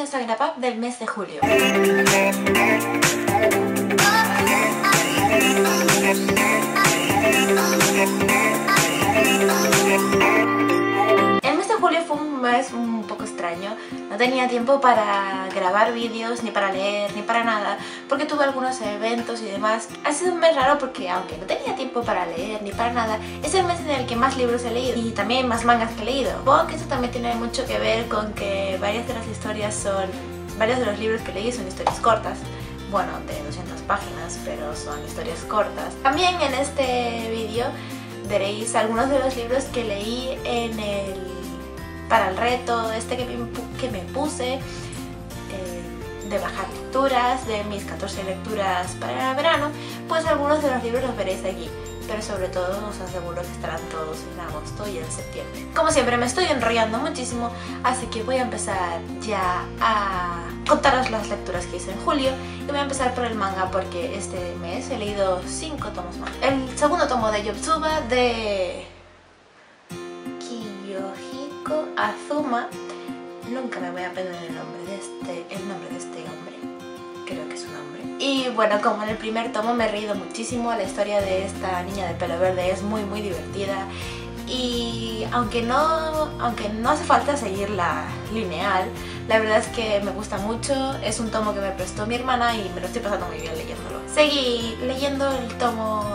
bienvenidos al wrap-up del mes de julio. El mes de julio fue un mes un poco extraño. No tenía tiempo para grabar vídeos, ni para leer, ni para nada, porque tuve algunos eventos y demás. Ha sido un mes raro porque, aunque no tenía tiempo para leer ni para nada, es el mes en el que más libros he leído y también más mangas que he leído. Supongo que eso también tiene mucho que ver con que varios de los libros que leí son historias cortas. Bueno, de 200 páginas, pero son historias cortas. También en este vídeo veréis algunos de los libros que leí para el reto que me puse de bajar lecturas, de mis 14 lecturas para el verano. Pues algunos de los libros los veréis aquí, pero sobre todo os aseguro que estarán todos en agosto y en septiembre. Como siempre me estoy enrollando muchísimo, así que voy a empezar ya a contaros las lecturas que hice en julio y voy a empezar por el manga porque este mes he leído 5 tomos más. El segundo tomo de Yotsuba de Kiyohiko Azuma. Nunca me voy a aprender el nombre de este hombre, creo que es un hombre. Y bueno, como en el primer tomo me he reído muchísimo. La historia de esta niña de pelo verde es muy divertida y aunque no hace falta seguirla lineal, la verdad es que me gusta mucho. Es un tomo que me prestó mi hermana y me lo estoy pasando muy bien leyéndolo. Seguí leyendo el tomo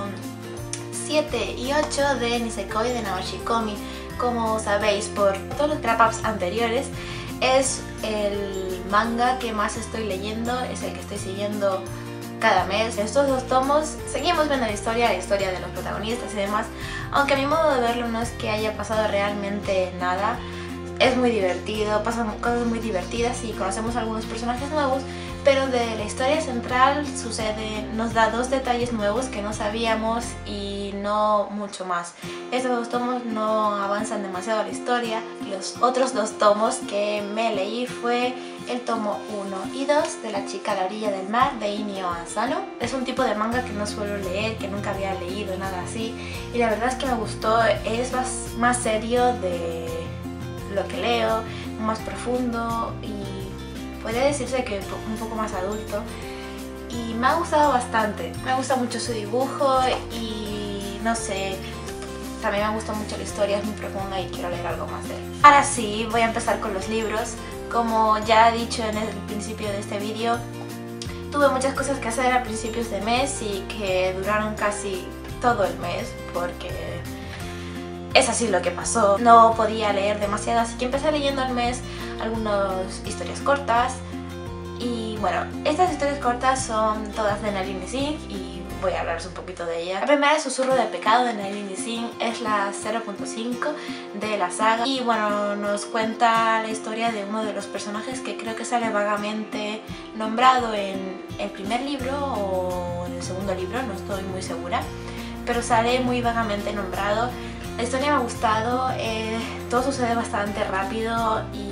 7 y 8 de Nisekoi de Naoshi Komi. Como sabéis por todos los wrap-ups anteriores, es el manga que más estoy leyendo, es el que estoy siguiendo cada mes. En estos 2 tomos seguimos viendo la historia de los protagonistas y demás, aunque a mi modo de verlo no es que haya pasado realmente nada. Es muy divertido, pasan cosas muy divertidas y conocemos algunos personajes nuevos, pero de la historia central nos da 2 detalles nuevos que no sabíamos y no mucho más. Estos 2 tomos no avanzan demasiado la historia. Los otros 2 tomos que me leí fue el tomo 1 y 2 de La chica a la orilla del mar de Inio Asano. Es un tipo de manga que no suelo leer, que nunca había leído, nada así, y la verdad es que me gustó. Es más serio de lo que leo, más profundo y podría decirse que un poco más adulto, y me ha gustado bastante. Me gusta mucho su dibujo y no sé, también me gusta mucho la historia, es muy profunda y quiero leer algo más de él. Ahora sí, voy a empezar con los libros. Como ya he dicho en el principio de este vídeo, tuve muchas cosas que hacer a principios de mes y que duraron casi todo el mes porque es así lo que pasó. No podía leer demasiado, así que empecé leyendo al mes algunas historias cortas. Y bueno, estas historias cortas son todas de Nalini Singh y voy a hablaros un poquito de ella. La primera es Susurro de Pecado de Nalini Singh, es la 0.5 de la saga. Y bueno, nos cuenta la historia de uno de los personajes que creo que sale vagamente nombrado en el primer libro o en el segundo libro, no estoy muy segura, pero sale muy vagamente nombrado. La historia me ha gustado, todo sucede bastante rápido y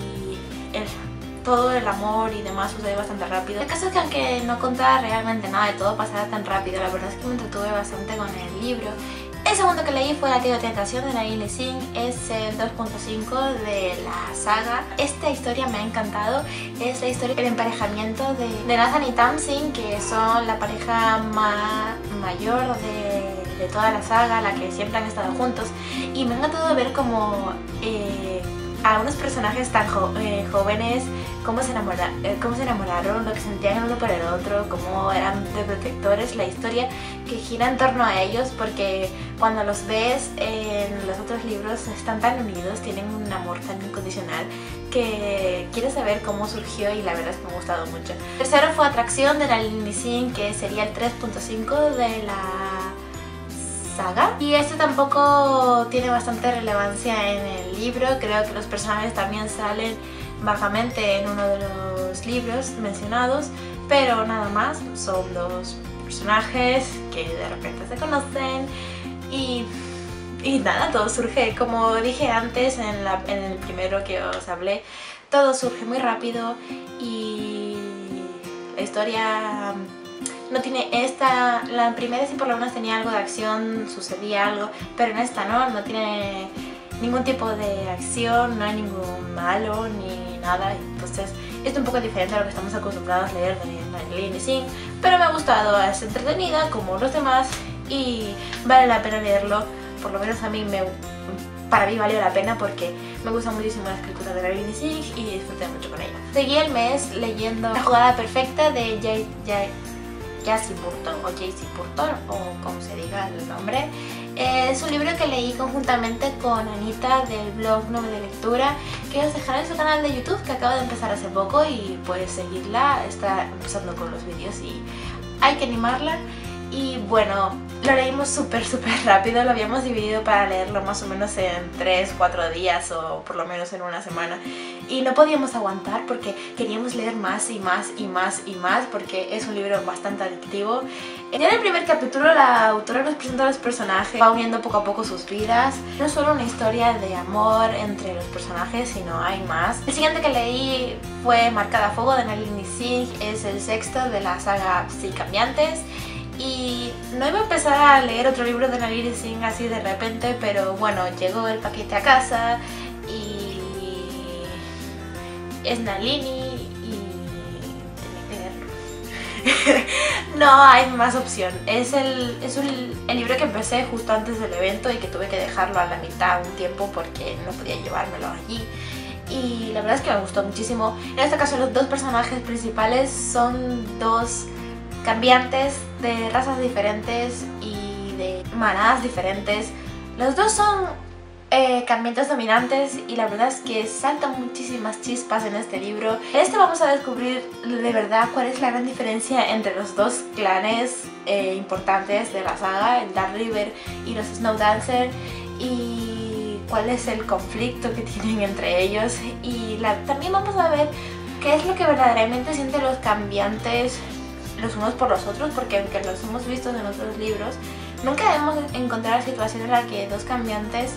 todo el amor y demás sucede bastante rápido. El caso es que aunque no contara realmente nada de todo pasara tan rápido, la verdad es que me entretuve bastante con el libro. El segundo que leí fue La Tentación de Nalini Singh, es el 2.5 de la saga. Esta historia me ha encantado, es la historia del emparejamiento de Nathan y Tamsin, que son la pareja mayor de toda la saga, la que siempre han estado juntos, y me ha encantado ver cómo algunos personajes tan jóvenes, cómo se enamoraron, lo que sentían el uno por el otro, cómo eran de protectores, la historia que gira en torno a ellos, porque cuando los ves en los otros libros están tan unidos, tienen un amor tan incondicional que quieres saber cómo surgió y la verdad es que me ha gustado mucho. El tercero fue Atracción de Nalini Singh, que sería el 3.5 de la saga, y este tampoco tiene bastante relevancia en el libro. Creo que los personajes también salen vagamente en uno de los libros mencionados, pero nada más, son 2 personajes que de repente se conocen y nada, todo surge, como dije antes en el primero que os hablé, todo surge muy rápido y la historia no tiene la primera sí por lo menos tenía algo de acción, sucedía algo, pero en esta no tiene ningún tipo de acción, no hay ningún malo ni nada, entonces Es un poco diferente a lo que estamos acostumbrados a leer de Nalini Singh, pero me ha gustado, es entretenida como los demás y vale la pena leerlo. Por lo menos a mí para mí valió la pena porque me gusta muchísimo la escritura de Nalini Singh y disfruté mucho con ella. Seguí el mes leyendo La jugada perfecta de J.C. Burton, o como se diga el nombre. Es un libro que leí conjuntamente con Anita del blog Nube de Lectura, que os dejaré en su canal de YouTube, que acaba de empezar hace poco, y puedes seguirla, está empezando con los vídeos y hay que animarla. Y bueno, lo leímos súper rápido, lo habíamos dividido para leerlo más o menos en 3-4 días o por lo menos en una semana, y no podíamos aguantar porque queríamos leer más y más porque es un libro bastante adictivo. Ya en el primer capítulo la autora nos presenta a los personajes, va uniendo poco a poco sus vidas. No es solo una historia de amor entre los personajes, sino hay más. El siguiente que leí fue Marcada a fuego de Nalini Singh, es el sexto de la saga Sí Cambiantes. Y no iba a empezar a leer otro libro de Nalini Singh así de repente, pero bueno, llegó el paquete a casa y es Nalini y tenía que leerlo. No hay más opción. Es el libro que empecé justo antes del evento y que tuve que dejarlo a la mitad un tiempo porque no podía llevármelo allí. Y la verdad es que me gustó muchísimo. En este caso los dos personajes principales son dos cambiantes de razas diferentes y de manadas diferentes. Los dos son cambiantes dominantes y la verdad es que saltan muchísimas chispas en este libro. En este vamos a descubrir de verdad cuál es la gran diferencia entre los dos clanes importantes de la saga, el Dark River y los Snowdancer, y cuál es el conflicto que tienen entre ellos. Y también vamos a ver qué es lo que verdaderamente sienten los cambiantes los unos por los otros, porque aunque los hemos visto en otros libros, nunca hemos encontrado la situación en la que dos cambiantes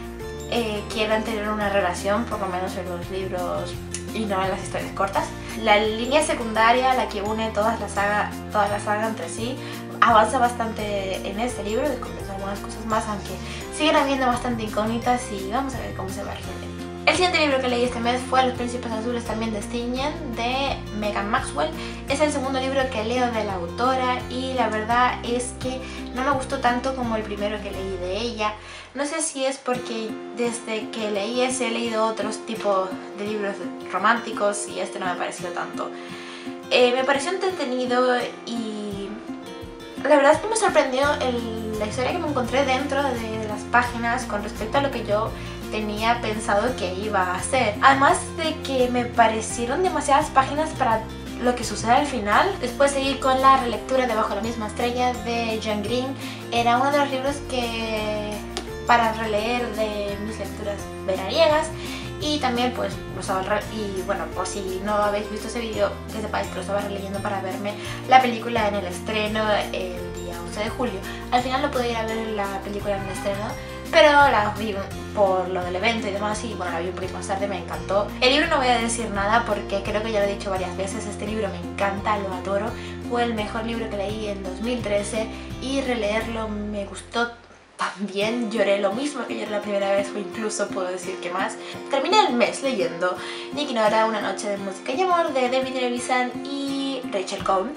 quieran tener una relación, por lo menos en los libros y no en las historias cortas. La línea secundaria, la que une toda la saga entre sí, avanza bastante en este libro, descubrimos algunas cosas más, aunque siguen habiendo bastante incógnitas y vamos a ver cómo se va a resolver. El siguiente libro que leí este mes fue Los Príncipes Azules, también de Stinian, de Megan Maxwell. Es el segundo libro que leo de la autora y la verdad es que no me gustó tanto como el primero que leí de ella. No sé si es porque desde que leí ese he leído otros tipos de libros románticos y este no me pareció tanto. Me pareció entretenido y la verdad es que me sorprendió la historia que me encontré dentro de las páginas con respecto a lo que yo tenía pensado que iba a hacer. Además de que me parecieron demasiadas páginas para lo que sucede al final. Después seguí con la relectura de Bajo la misma estrella de John Green. Era uno de los libros que para releer de mis lecturas veraniegas. Y también pues lo estaba y bueno, por si no habéis visto ese vídeo, que sepáis que lo estaba releyendo para verme la película en el estreno el día 11 de julio. Al final no pude ir a ver la película en el estreno, pero la vi por lo del evento y demás, y bueno, la vi un poquito más tarde, me encantó. El libro no voy a decir nada porque creo que ya lo he dicho varias veces, este libro me encanta, lo adoro. Fue el mejor libro que leí en 2013 y releerlo me gustó también. Lloré lo mismo que lloré la primera vez o incluso puedo decir que más. Terminé el mes leyendo Nick y Nora, Una noche de música y amor de David Levison y Rachel Cohn.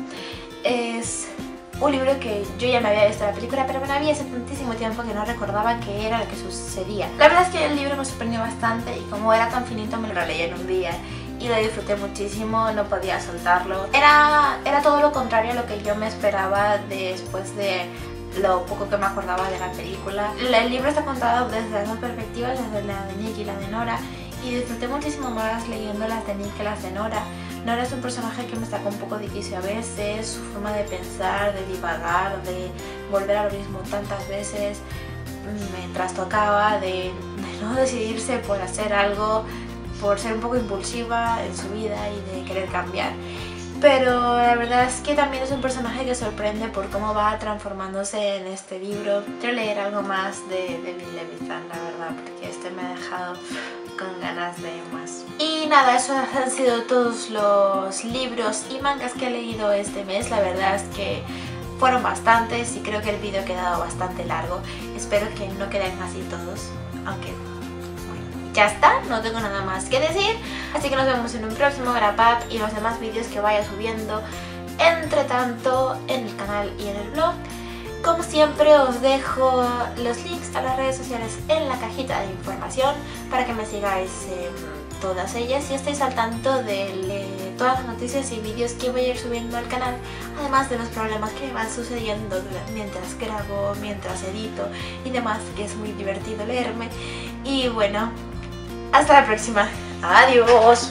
Es un libro que yo ya me había visto la película, pero me la vi hace tantísimo tiempo que no recordaba qué era lo que sucedía. La verdad es que el libro me sorprendió bastante y como era tan finito me lo leí en un día y lo disfruté muchísimo, no podía soltarlo. Era todo lo contrario a lo que yo me esperaba después de lo poco que me acordaba de la película. El libro está contado desde las dos perspectivas, desde la de Nick y la de Nora, y disfruté muchísimo más leyendo las de Nick que las de Nora. Nora es un personaje que me sacó un poco difícil a veces, su forma de pensar, de divagar, de volver a lo mismo tantas veces, me trastocaba, de no decidirse por hacer algo, por ser un poco impulsiva en su vida y de querer cambiar. Pero la verdad es que también es un personaje que sorprende por cómo va transformándose en este libro. Quiero leer algo más de David Levison, la verdad, porque este me ha dejado con ganas de más. Y nada, esos han sido todos los libros y mangas que he leído este mes. La verdad es que fueron bastantes y creo que el vídeo ha quedado bastante largo. Espero que no queden así todos, aunque bueno, ya está, no tengo nada más que decir. Así que nos vemos en un próximo wrap up y los demás vídeos que vaya subiendo entre tanto en el canal y en el blog. Como siempre os dejo los links a las redes sociales en la cajita de información para que me sigáis en todas ellas y estéis al tanto de todas las noticias y vídeos que voy a ir subiendo al canal, además de los problemas que me van sucediendo mientras grabo, mientras edito y demás, que es muy divertido leerme. Y bueno, hasta la próxima. Adiós.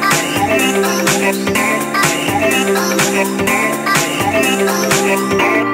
We'll be right back.